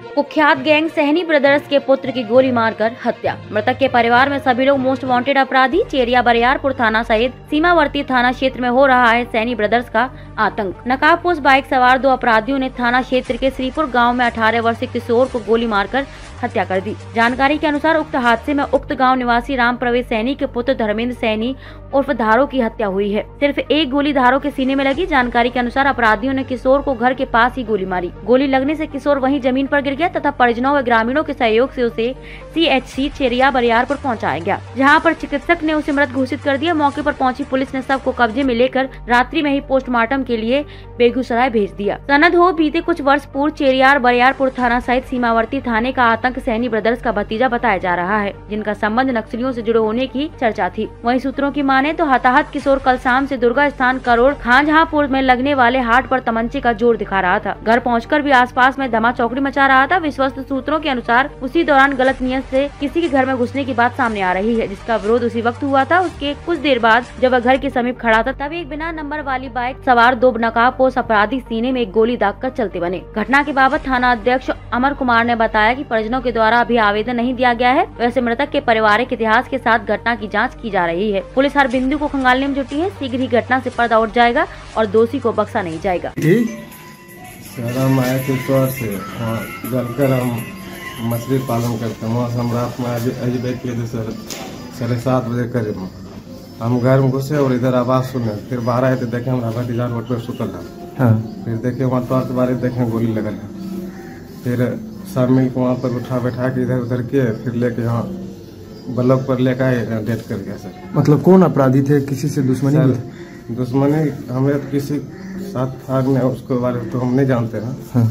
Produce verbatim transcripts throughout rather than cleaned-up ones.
कुख्यात gang Sahni brothers के पुत्र की गोली मारकर हत्या। मृतक के परिवार में सभी लोग मोस्ट वांटेड अपराधी चेरिया बरियारपुर थाना सहित सीमावर्ती थाना क्षेत्र में हो रहा है सहनी ब्रदर्स का आतंक। नकाबपोश बाइक सवार दो अपराधियों ने थाना क्षेत्र के श्रीपुर गांव में अठारह वर्षीय किशोर को गोली मारकर हत्या कर दी। जानकारी के अनुसार उक्त हादसे में उक्त गांव निवासी राम प्रवेश सैनी के पुत्र धर्मेंद्र सैनी उर्फ धारो की हत्या हुई है। सिर्फ एक गोली धारो के सीने में लगी। जानकारी के अनुसार अपराधियों ने किशोर को घर के पास ही गोली मारी। गोली लगने से किशोर वहीं जमीन पर गिर गया तथा परिजनों व ग्रामीणों के सहयोग से उसे C H C Cheria Bariarpur पहुंचाया गया, जहां पर चिकित्सक ने उसे मृत घोषित कर दिया। मौके पर पहुंची पुलिस ने शव को कब्जे में लेकर रात्रि में ही पोस्टमार्टम के लिए बेगूसराय भेज दिया। सनद हो बीते कुछ वर्ष पूर्व चेरिया बरियारपुर थाना सहित सीमावर्ती थाने का आतंक सहनी ब्रदर्स का भतीजा बताया जा रहा है, जिनका संबंध नक्सलियों से जुड़े होने की चर्चा थी। वहीं सूत्रों की माने तो हताहत किशोर कल शाम से दुर्गा स्थान करोड़ खांजहापुर में लगने वाले हाट पर तमंचे का जोर दिखा रहा था। घर पहुंचकर भी आसपास में धमा चौकड़ी मचा रहा था। विश्वस्त सूत्रों के अनुसार उसी दौरान गलत नियत से किसी के घर में घुसने की बात सामने आ रही है, जिसका विरोध उसी वक्त हुआ था। उसके कुछ देर बाद जब वह घर के समीप खड़ा था, तब एक बिना नंबर वाली बाइक सवार दो नकाबपोश अपराधी सीने में एक गोली दागकर चलते बने। घटना के बाबत थाना अध्यक्ष अमर कुमार ने बताया कि परिजनों के द्वारा अभी आवेदन नहीं दिया गया है। वैसे मृतक के पारिवारिक इतिहास के साथ घटना की जांच की जा रही है। पुलिस हर बिंदु को खंगालने में जुटी है। शीघ्र ही घटना से पर्दा उठ जाएगा और दोषी को बख्शा नहीं जाएगा। सर हम आए थे चौर से, जलकर हम मछली पालन करते हैं। वहाँ हम रात में अजबे किए थे सर, साढ़े सात बजे करीब हम घर में घुसे और इधर आवाज सुने। फिर बाहर आए थे, देखे हमारा भतीजा रोड पर सुतल था। हाँ। फिर देखे वहाँ टॉर्च बारी देखे गोली लगल है। फिर सब मिल को वहाँ पर उठा बैठा के इधर उधर किए, फिर लेके यहाँ ब्लॉक पर लेकर आए, डेथ कर गया सर। मतलब कौन अपराधी थे? किसी से दुश्मनी थे? दुश्मनी हमें तो किसी साथ आग ने, उसके बारे में तो हम नहीं जानते ना। हाँ।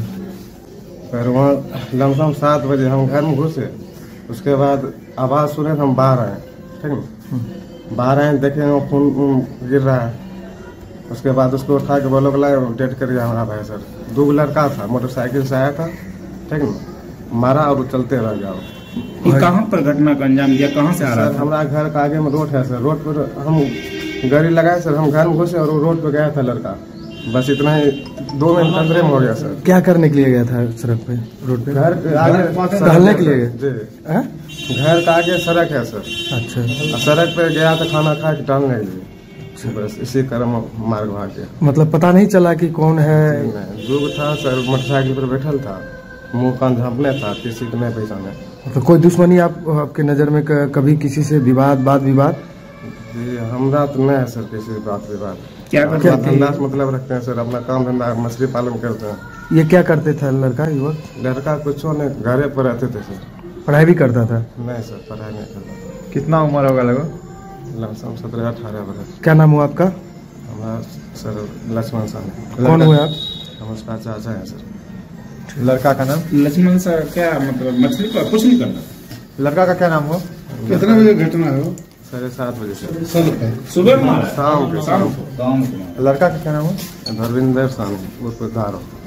पर वहाँ लमसम सात बजे हम घर में घुसे, उसके बाद आवाज सुने तो हम बाहर आए। ठीक है, बाहर आए देखे वो खून गिर रहा है। उसके बाद उसको उठा के ब्लॉक लाए, डेथ कर गया हमारा भाई सर। दो लड़का था, मोटरसाइकिल से आया था, ठीक है, मारा और चलते रह गया। कहाँ पर घटना का अंजाम दिया? कहाँ से आ रहा था? हमारा घर का आगे में रोड है सर। रोड पर हम गाड़ी लगाए सर, हम घर में घुसे और रोड पे गया था लड़का। बस इतना ही, दो मिनट अंदर में हो गया सर। क्या करने के लिए गया था सड़क पे, रोड पे? घर आगे टहलने के लिए जी। घर का आगे सड़क है सर। अच्छा। सड़क पे गया था खाना खा के टहलने के लिए। बस इसी क्रम मार्ग भाग गया। मतलब पता नहीं चला कि कौन है? जुग था सर, मोटरसाइकिल पर बैठल था, मुंह कान झाँपने था, किसी को नहीं पहचाने। तो कोई दुश्मनी आप आपके नजर में कभी किसी से विवाद बात विवाद? जी हमरा तो नहीं है सर किसी बात विवाद। क्या क्या धंधा मतलब रखते हैं सर, अपना काम धंधा मछली पालन करते हैं। ये क्या करते थे लड़का युवक? लड़का कुछ नहीं, घरे पर रहते थे सर। पढ़ाई भी करता था? नहीं सर, पढ़ाई नहीं करता। कितना उम्र होगा लगभग? लमसम सत्रह अठारह वर्ष। क्या नाम हुआ आपका? हमारा सर लक्ष्मण साहनी। कौन हुए आप? हम उसका चाचा है सर। लड़का का नाम लक्ष्मण सर। क्या मतलब मछली का कुछ नहीं करना? लड़का का क्या नाम हो? कितने बजे घटना है? साढ़े सात बजे से सुबह में शाम के शाम को। लड़का का क्या नाम हो? धर्मेंद्र साहनी उर्फ धारो।